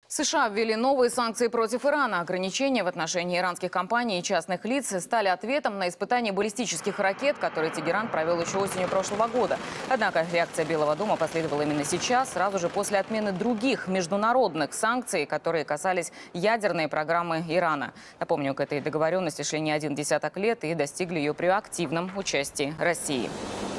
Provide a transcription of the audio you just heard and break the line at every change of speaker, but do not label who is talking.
США ввели новые санкции против Ирана. Ограничения в отношении иранских компаний и частных лиц стали ответом на испытания баллистических ракет, которые Тегеран провел еще осенью прошлого года. Однако реакция Белого дома последовала именно сейчас, сразу же после отмены других международных санкций, которые касались ядерной программы Ирана. Напомню, к этой договоренности шли не один десяток лет и достигли ее при активном участии России.